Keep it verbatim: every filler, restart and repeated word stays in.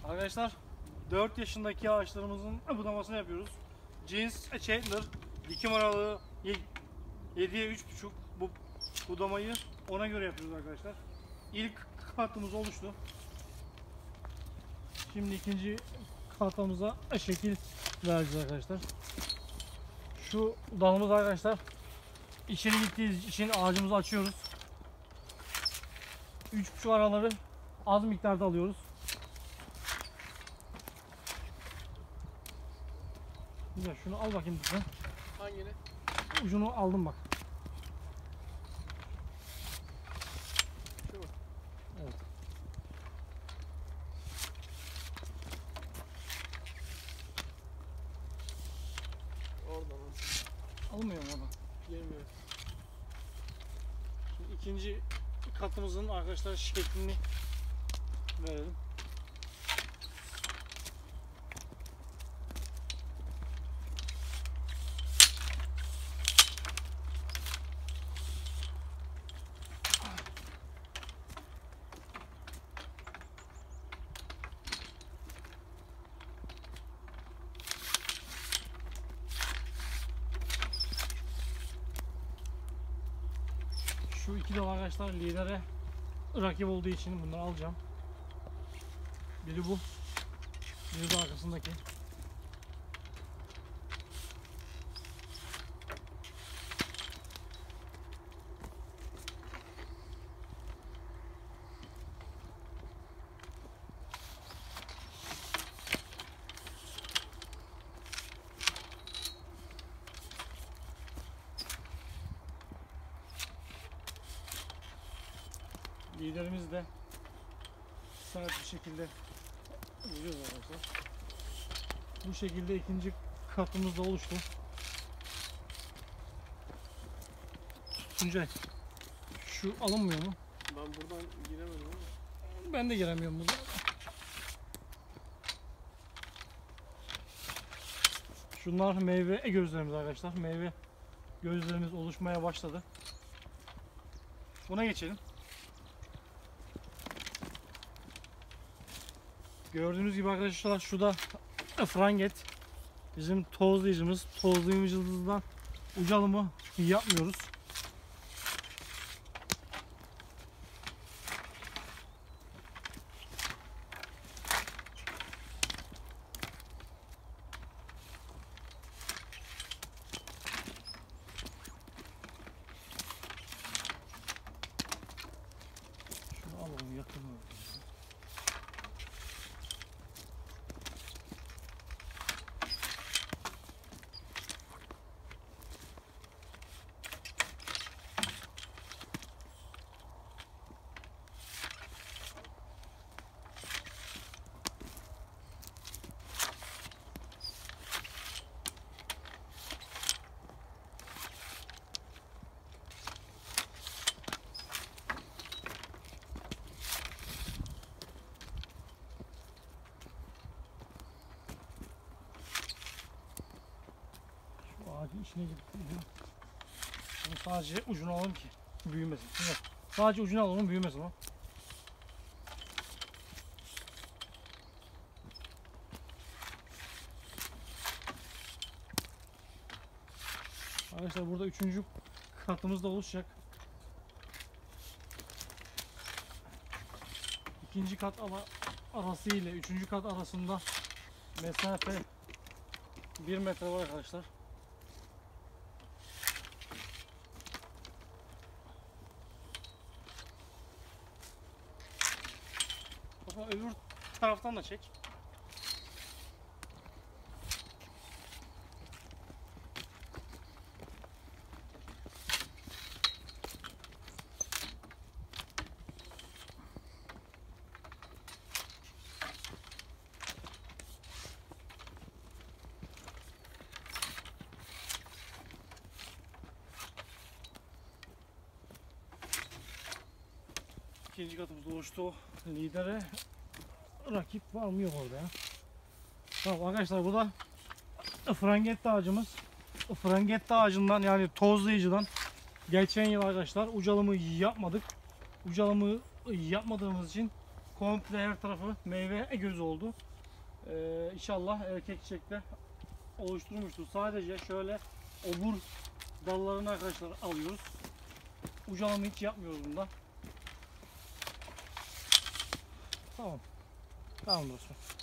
Arkadaşlar dört yaşındaki ağaçlarımızın budamasını yapıyoruz. Cins Chandler dikim aralığı yediye üç buçuk. Bu budamayı ona göre yapıyoruz arkadaşlar. İlk katımız oluştu. Şimdi ikinci katımıza şekil vereceğiz arkadaşlar. Şu dalımız arkadaşlar içeri gittiği için ağacımızı açıyoruz. üç buçuk araları az miktarda alıyoruz. Güzel, şunu al bakayım lütfen. Hangini? Ucunu aldım bak. Şu mu? Evet. Oradan. Almıyor mu oradan? Girmiyor. Şimdi ikinci katımızın arkadaşlar şeklini verelim. Şu iki dal arkadaşlar lidere rakip olduğu için bunları alacağım. Biri bu, biri de arkasındaki. Liderimiz de sert bir şekilde vuruyoruz arkadaşlar. Bu şekilde ikinci katımız da oluştu. Tuncay, şu alınmıyor mu? Ben buradan giremedim ama. Ben de giremiyorum burada. Şunlar meyve gözlerimiz arkadaşlar. Meyve gözlerimiz oluşmaya başladı. Buna geçelim. Gördüğünüz gibi arkadaşlar şu da franget. Bizim tozlayıcımız. Tozlayıcımızdan ucu alımı yapmıyoruz. Şunu alalım yakın. Ağacın içine girip bunu sadece ucunu alalım ki büyümesin. Evet. Sadece ucunu alalım, büyümesin o. Arkadaşlar burada üçüncü katımız da oluşacak. İkinci kat arası ile üçüncü kat arasında mesafe bir metre var arkadaşlar. Öbür taraftan da çek. İkinci katımız oluştu. Lidere rakip var mı yok orada ya. Tamam arkadaşlar, bu da frangetta ağacımız. Frangetta ağacından, yani tozlayıcıdan geçen yıl arkadaşlar ucalımı yapmadık. Ucalımı yapmadığımız için komple her tarafı meyve göz oldu. Ee, inşallah erkek çiçekte oluşturmuştur. Sadece şöyle obur dallarını arkadaşlar alıyoruz. Ucalama hiç yapmıyoruz bunda. Tamam. Tamam dostum.